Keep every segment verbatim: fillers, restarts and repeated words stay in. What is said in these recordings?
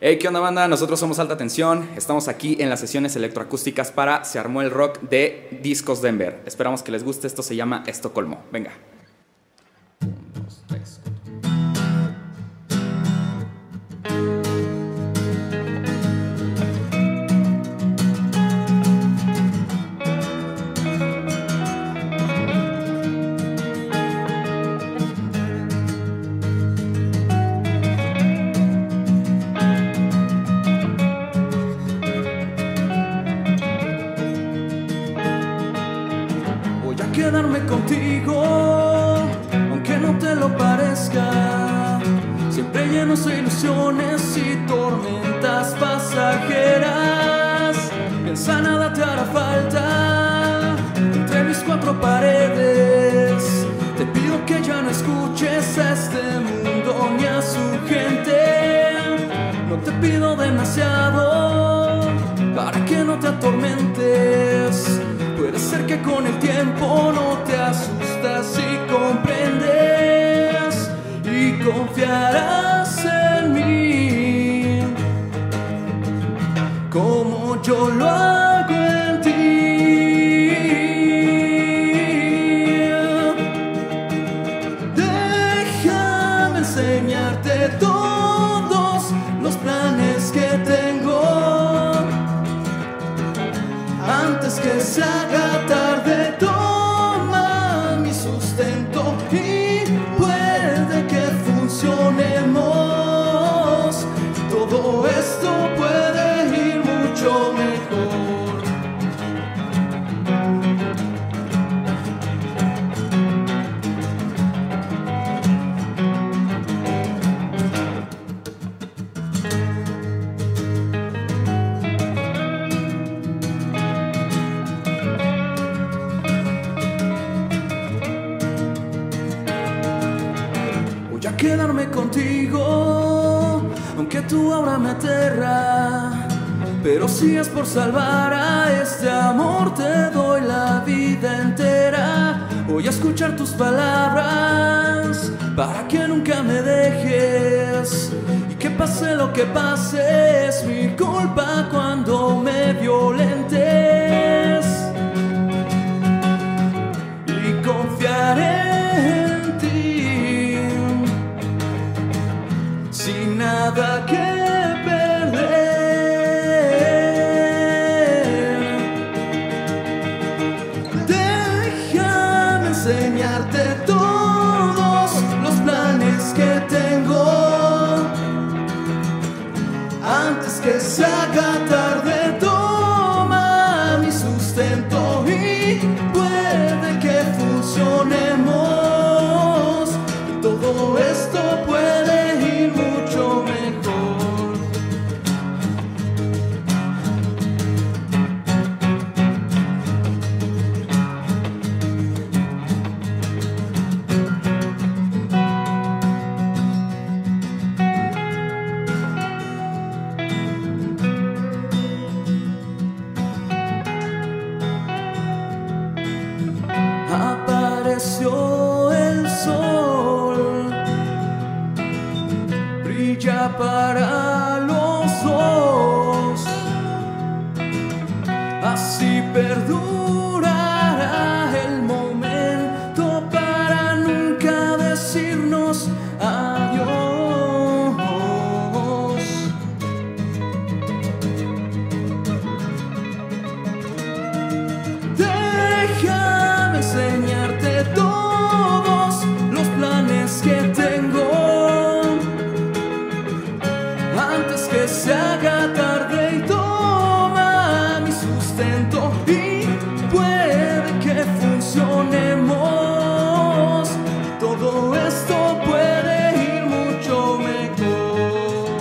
Hey, ¿qué onda, banda? Nosotros somos Alta Tensión. Estamos aquí en las sesiones electroacústicas para Se Armó el Rock de Discos Denver. Esperamos que les guste. Esto se llama Estocolmo. Venga. Un, dos, tres. Quedarme contigo, aunque no te lo parezca, siempre llenos de ilusiones y tormentas pasajeras. Piensa, nada te hará falta entre mis cuatro paredes. Te pido que ya no escuches a este mundo ni a su gente. No te pido demasiado para que no te atormentes. Puede ser que con el tiempo no te asustas y comprendes y confiarás en mí como yo lo hago en ti. Déjame enseñarte todos los planes que tengo antes que se haga tarde. Toma mi sustento y puede que funcionemos. Todo esto puede ir mucho mejor. Voy a quedarme contigo, aunque tu aura me aterra. Pero si es por salvar a este amor, te doy la vida entera. Voy a escuchar tus palabras para que nunca me dejes. Y que pase lo que pase, es mi culpa cuando me violentes. Y confiaré en ti sin nada que perder. Déjame enseñarte todos los planes que tengo antes que se haga tarde. Toma mi sustento y puede que funcionemos. Y todo esto puede ir mucho mejor. Apareció el sol, brilla para los dos, así perdurará el momento para nunca decirnos adiós. Déjame enseñarte todos los planes que tengo antes que se haga tarde. Y toma mi sustento y puede que funcionemos. Todo esto puede ir mucho mejor.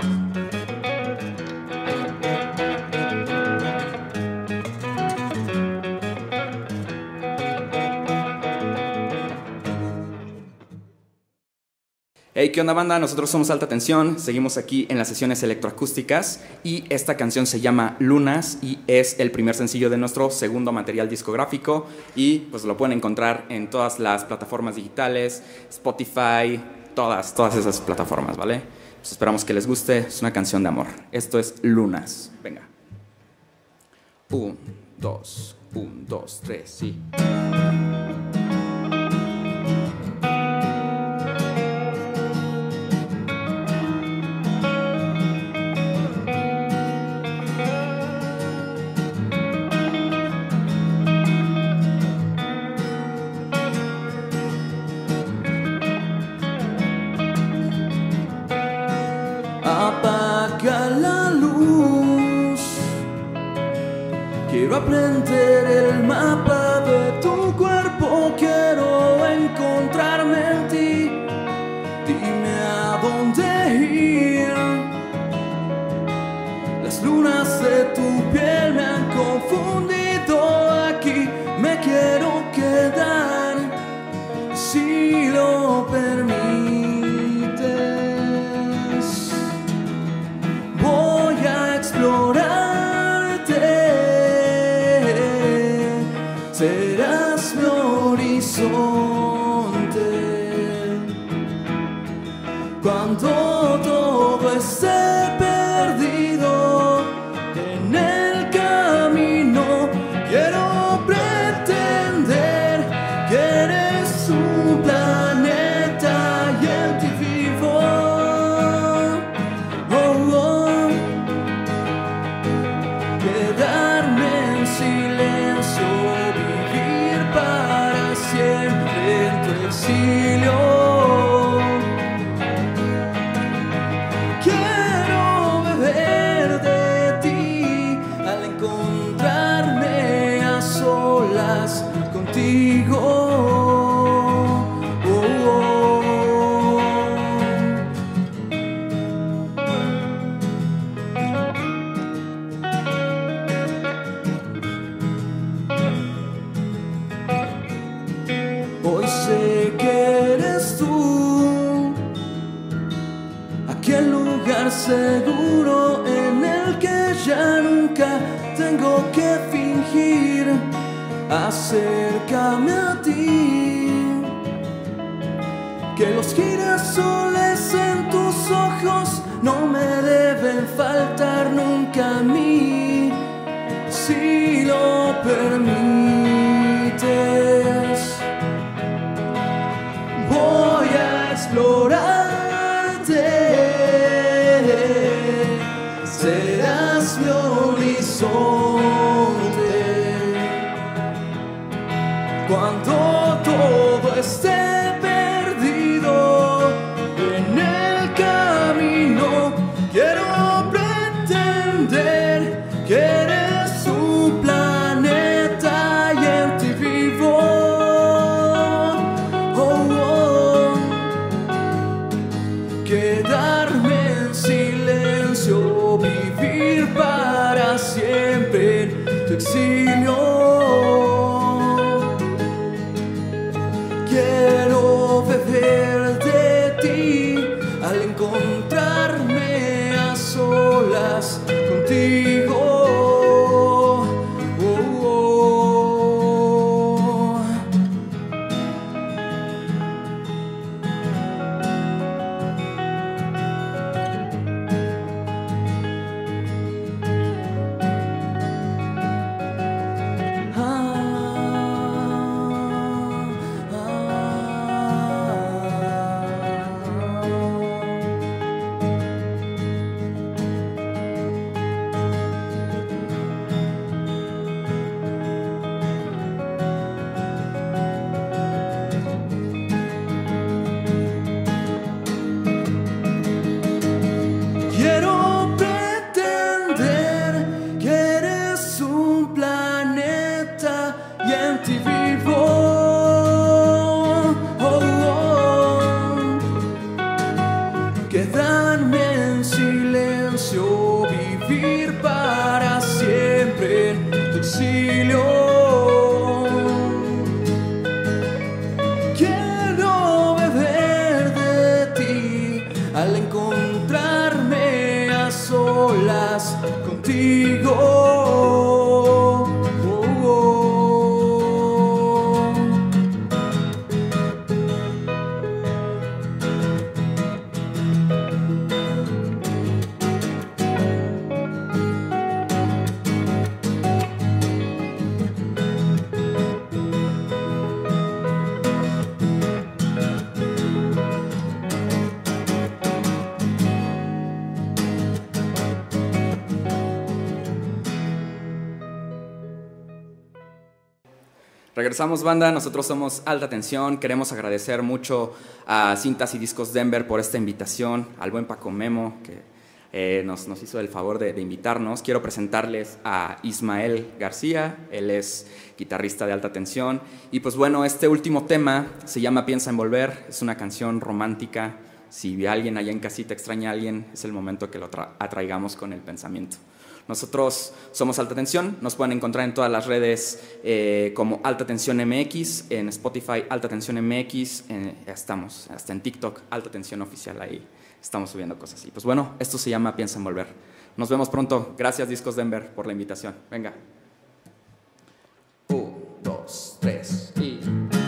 Hey, ¿qué onda, banda? Nosotros somos Alta Tensión. Seguimos aquí en las sesiones electroacústicas y esta canción se llama Lunas y es el primer sencillo de nuestro segundo material discográfico y pues lo pueden encontrar en todas las plataformas digitales, Spotify, todas, todas esas plataformas, ¿vale? pues esperamos que les guste. Es una canción de amor. Esto es Lunas. Venga. Un, dos, un, dos, tres, sí. Apaga la luz, quiero aprender el mapa de tu cuerpo, quiero encontrarme en ti, dime a dónde ir. Las lunas de tu piel me han confundido, aquí me quiero quedar, si lo permites. Serás mi horizonte cuando todo esté perdido en el camino. Quiero pretender que eres un planeta y en ti vivo. Oh, oh. Quedarme en silencio, para siempre en tu exilio. Quiero beber de ti al encontrarme a solas contigo. Hoy sé que eres tú, aquel lugar seguro en el que ya nunca tengo que fingir. Acércame a ti, que los girasoles en tus ojos no me deben faltar nunca a mí, si lo permites. Voy a explorarte, serás mi horizonte cuando todo esté perdido en el camino. Quiero pretender que eres un planeta y en ti vivo. Quedarme en silencio, vivir para siempre en tu exilio. Quiero beber de ti al encontrarme a solas contigo. Quiero pretender que eres un planeta y en ti vivo. Oh, oh. Quedarme en silencio, vivir para siempre en tu exilio. Quiero beber de ti al encontrarme a solas contigo. Oh, oh. Regresamos, banda, nosotros somos Alta Tensión. Queremos agradecer mucho a Cintas y Discos Denver por esta invitación, al buen Paco Memo, que eh, nos, nos hizo el favor de, de invitarnos. Quiero presentarles a Ismael García, él es guitarrista de Alta Tensión. Y pues bueno, este último tema se llama Piensa en Volver, es una canción romántica. Si alguien allá en casita extraña a alguien, es el momento que lo atraigamos con el pensamiento. Nosotros somos Alta Tensión, nos pueden encontrar en todas las redes eh, como Alta Tensión M X, en Spotify Alta Tensión M X, eh, estamos hasta en TikTok Alta Tensión Oficial, ahí estamos subiendo cosas así. Pues bueno, esto se llama Piensa en Volver. Nos vemos pronto, gracias Discos Denver por la invitación. Venga. Un, dos, tres y...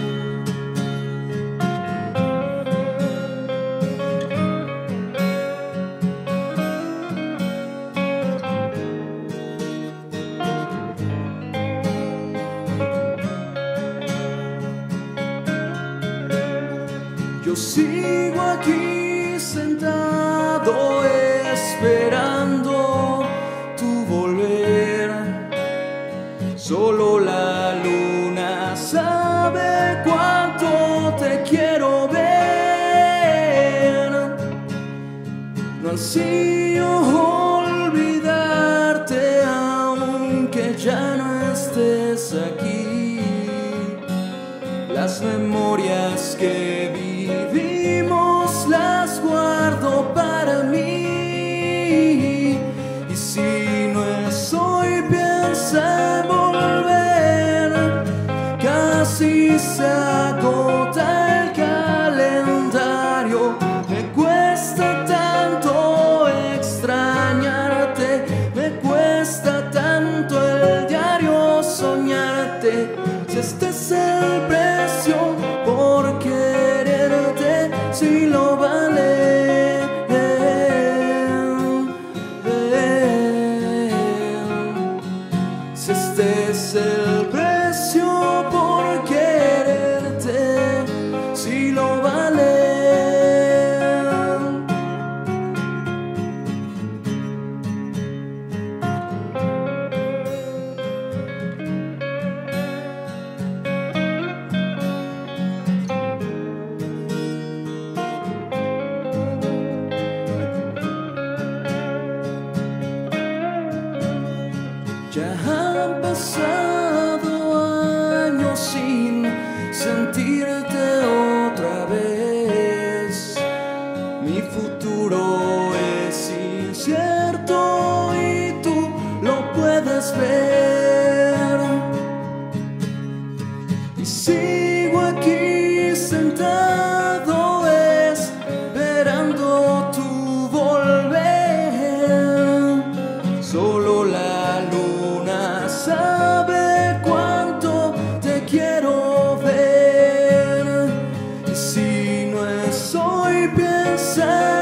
Yo sigo aquí sentado esperando tu volver. Solo la luna sabe cuánto te quiero ver. No ansío olvidarte aunque ya no estés aquí. Las memorias que vivimos las guardo para mí. Y si no es hoy, piensa en volver. Casi se agota el calendario. Me cuesta tanto extrañarte. Me cuesta tanto el diario soñarte. Si este es el precio por quererte, si lo vale. Si este es el precio por quererte, si lo vale. Ya han pasado años sin sentirte otra vez. Mi futuro es incierto y tú lo puedes ver. Y sigo aquí sentado esperando tu volver. Solo la luna sabe cuánto te quiero ver. Y si no es hoy, piensa